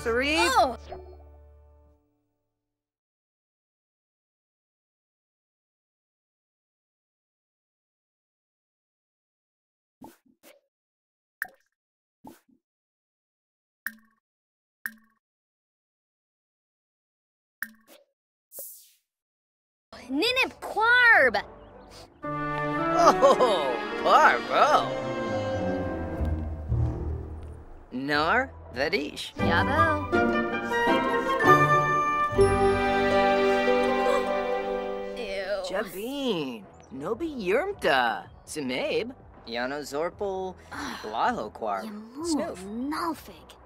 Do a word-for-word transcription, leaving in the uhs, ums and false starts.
Sarif? Oh! Ninip Quarb! Oh, Barbo! Nar Vadish. Yabo. Ew. Jabin. Nobi Yurmta. Simabe. Yano Zorpal. Blaho Quarb. Yamu Snoof. Nalfig.